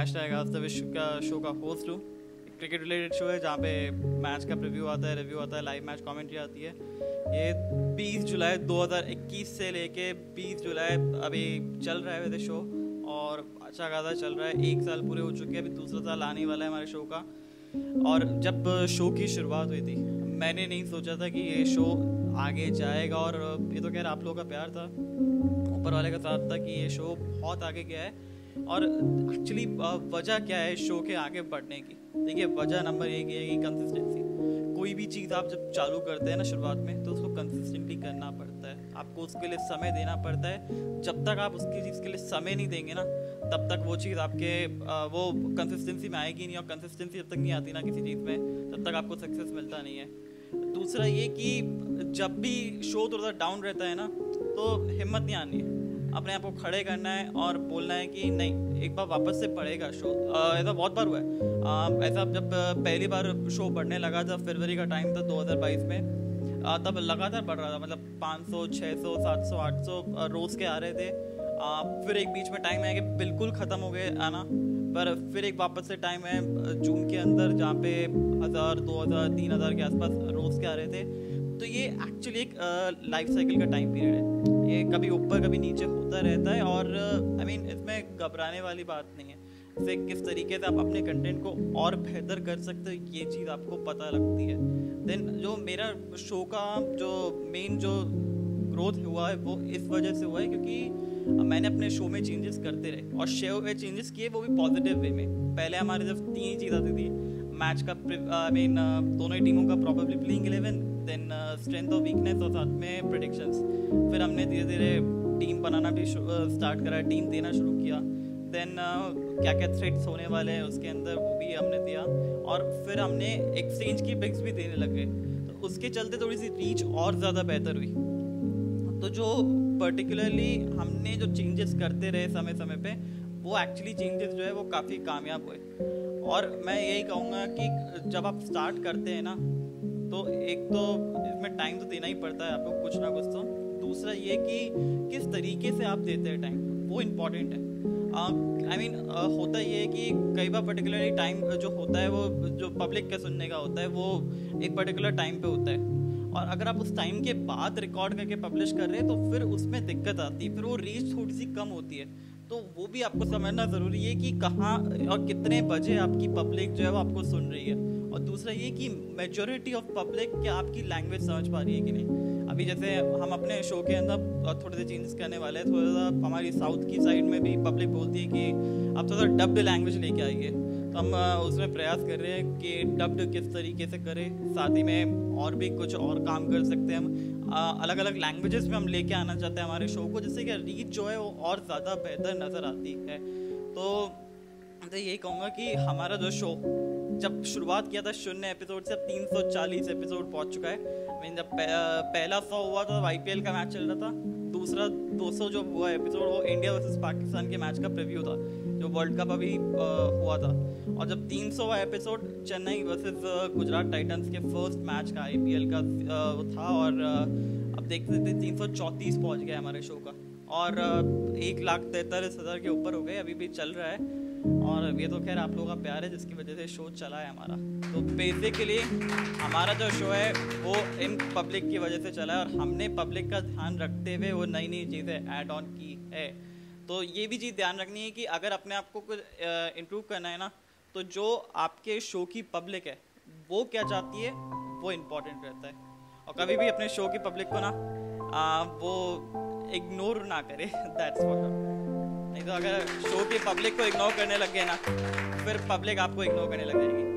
Hashtag आज the विश्व का शो का होस्ट हूँ। क्रिकेट रिलेटेड शो है जहाँ पे मैच का प्रीव्यू आता है, रिव्यू आता है, लाइव मैच कमेंट्री आती है। ये 20 जुलाई 2021 से लेके 20 जुलाई अभी चल रहा है वैसे शो, और अच्छा खासा चल रहा है। 1 साल पूरे हो चुके हैं, अभी दूसरा साल आने वाला है हमारे शो का। और जब शो की शुरुआत हुई थी मैंने नहीं सोचा था कि ये शो आगे जाएगा, और ये तो खैर आप लोगों का प्यार था, ऊपर वाले का साथ था कि ये शो बहुत आगे गया है। और एक्चुअली वजह क्या है शो के आगे बढ़ने की? देखिए, वजह नंबर 1 ये है कि कंसिस्टेंसी। कोई भी चीज़ आप जब चालू करते हैं ना शुरुआत में, तो उसको कंसिस्टेंटली करना पड़ता है, आपको उसके लिए समय देना पड़ता है। जब तक आप उसकी चीज़ के लिए समय नहीं देंगे ना, तब तक वो चीज़ आपके वो कंसिस्टेंसी में आएगी नहीं, और कंसिस्टेंसी जब तक नहीं आती ना किसी चीज़ में, तब तक आपको सक्सेस मिलता नहीं है। दूसरा ये कि जब भी शो थोड़ा सा डाउन रहता है ना, तो हिम्मत नहीं आनी है, अपने आप को खड़े करना है और बोलना है कि नहीं, एक बार वापस से बढ़ेगा शो। ऐसा बहुत बार हुआ है। ऐसा जब पहली बार शो बढ़ने लगा था, फरवरी का टाइम था 2022 में, तब लगातार बढ़ रहा था, मतलब 500, 600, 700, 800 रोज़ के आ रहे थे। फिर एक बीच में टाइम है कि बिल्कुल ख़त्म हो गए आना, पर फिर एक वापस से टाइम है जून के अंदर जहाँ पे 1000, 2000, 3000 के आसपास रोज़ के आ रहे थे। तो ये एक्चुअली एक लाइफ साइकिल का टाइम पीरियड है, ये कभी ऊपर कभी नीचे होता रहता है। और आई मीन इसमें घबराने वाली बात नहीं है। इससे किस तरीके से आप अपने कंटेंट को और बेहतर कर सकते हो, ये चीज़ आपको पता लगती है। देन जो मेरा शो का जो मेन जो ग्रोथ हुआ है वो इस वजह से हुआ है क्योंकि मैंने अपने शो में चेंजेस करते रहे, और शो में चेंजेस किए वो भी पॉजिटिव वे में। पहले हमारे जब 3 ही चीज़ आती थी, मैच का आई मीन दोनों ही टीमों का प्रॉबेबली प्लेइंग 11, देन स्ट्रेंथ और वीकनेस, और साथ में प्रेडिक्शंस। फिर हमने धीरे धीरे टीम बनाना भी स्टार्ट करा, टीम देना शुरू किया। देन क्या क्या थ्रेड्स होने वाले हैं उसके अंदर वो भी हमने दिया, और फिर हमने एक्सचेंज की पिक्स भी देने लगे। तो उसके चलते थोड़ी सी रीच और ज़्यादा बेहतर हुई। तो जो पर्टिकुलरली हमने जो चेंजेस करते रहे समय समय पे, वो एक्चुअली चेंजेस जो है वो काफ़ी कामयाब हुए। और मैं यही कहूँगा कि जब आप स्टार्ट करते हैं ना, तो एक तो इसमें टाइम तो देना ही पड़ता है आपको, कुछ ना कुछ तो। दूसरा ये कि किस तरीके से आप देते हैं टाइम, वो इम्पॉर्टेंट है। आई मीन होता ये है कि कई बार पर्टिकुलरली टाइम जो होता है वो जो पब्लिक का सुनने का होता है वो एक पर्टिकुलर टाइम पे होता है, और अगर आप उस टाइम के बाद रिकॉर्ड करके पब्लिश कर रहे हैं तो फिर उसमें दिक्कत आती है, फिर वो रीच थोड़ी सी कम होती है। तो वो भी आपको समझना ज़रूरी है कि कहाँ और कितने बजे आपकी पब्लिक जो है वो आपको सुन रही है। और दूसरा ये कि मेजॉरिटी ऑफ पब्लिक क्या आपकी लैंग्वेज समझ पा रही है कि नहीं। अभी जैसे हम अपने शो के अंदर थोड़े से चेंजेस करने वाले हैं, थोड़ा सा हमारी साउथ की साइड में भी पब्लिक बोलती है कि आप थोड़ा सा डब्ड लैंग्वेज लेके आइए। तो हम उसमें प्रयास कर रहे हैं कि डब्ड किस तरीके से करें, साथ ही में और भी कुछ और काम कर सकते हैं हम। अलग अलग लैंग्वेजेस में हम लेके आना चाहते हैं हमारे शो को, जिससे कि रीच जो है वो और ज़्यादा बेहतर नज़र आती है। तो यही कहूँगा कि हमारा जो शो जब शुरुआत किया था 0 एपिसोड से, अब 340 एपिसोड पहुँच चुका है। मीन जब पहला 100 हुआ था IPL का मैच चल रहा था, दूसरा 200 जो हुआ एपिसोड वो इंडिया वर्सेस पाकिस्तान के मैच का प्रीव्यू था, जो वर्ल्ड कप अभी हुआ था। और जब 300वां episode Chennai versus Gujarat Titans के फर्स्ट मैच का IPL का वो था, और अब देखते थे 334 पहुँच गया हमारे शो का, और 1,43,000 के ऊपर हो गए, अभी भी चल रहा है। और ये तो खैर आप लोगों का प्यार है जिसकी वजह से शो चला है हमारा। तो बेसिकली हमारा जो शो है वो इन पब्लिक की वजह से चला है, और हमने पब्लिक का ध्यान रखते हुए वो नई नई चीज़ें ऐड ऑन की है। तो ये भी चीज़ ध्यान रखनी है कि अगर अपने आप को कुछ इम्प्रूव करना है ना, तो जो आपके शो की पब्लिक है वो क्या चाहती है वो इम्पोर्टेंट रहता है। और कभी भी अपने शो की पब्लिक को ना वो इग्नोर ना करे, दैट्स फॉर श्योर। नहीं तो अगर शो की पब्लिक को इग्नोर करने लग गए ना, फिर पब्लिक आपको इग्नोर करने लग जाएगी।